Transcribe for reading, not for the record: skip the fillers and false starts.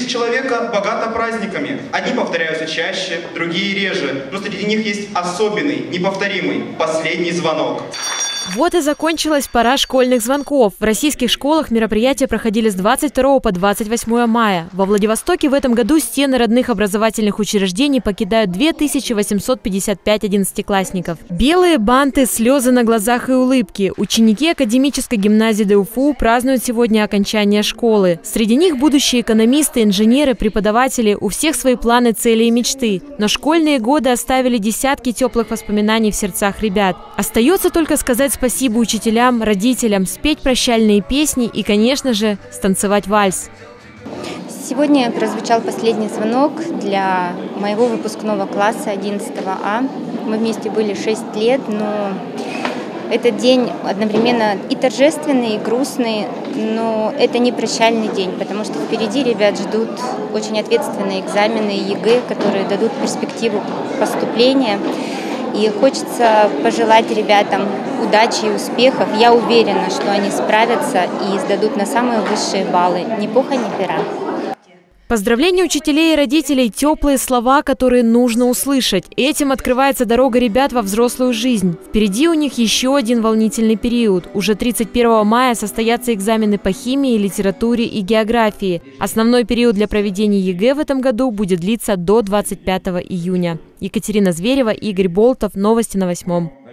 человека богата праздниками. Одни повторяются чаще, другие реже, но среди них есть особенный, неповторимый последний звонок. Вот и закончилась пора школьных звонков. В российских школах мероприятия проходили с 22 по 28 мая. Во Владивостоке в этом году стены родных образовательных учреждений покидают 2855 одиннадцатиклассников. Белые банты, слезы на глазах и улыбки. Ученики академической гимназии ДУФУ празднуют сегодня окончание школы. Среди них будущие экономисты, инженеры, преподаватели. У всех свои планы, цели и мечты. Но школьные годы оставили десятки теплых воспоминаний в сердцах ребят. Остается только сказать спасибо учителям, родителям, спеть прощальные песни и, конечно же, станцевать вальс. Сегодня прозвучал последний звонок для моего выпускного класса 11 А. Мы вместе были 6 лет, но этот день одновременно и торжественный, и грустный, но это не прощальный день, потому что впереди ребят ждут очень ответственные экзамены ЕГЭ, которые дадут перспективу поступления. И хочется пожелать ребятам удачи и успехов. Я уверена, что они справятся и сдадут на самые высшие баллы. Ни пуха, ни пера. Поздравления учителей и родителей – теплые слова, которые нужно услышать. Этим открывается дорога ребят во взрослую жизнь. Впереди у них еще один волнительный период. Уже 31 мая состоятся экзамены по химии, литературе и географии. Основной период для проведения ЕГЭ в этом году будет длиться до 25 июня. Екатерина Зверева, Игорь Болтов. Новости на 8.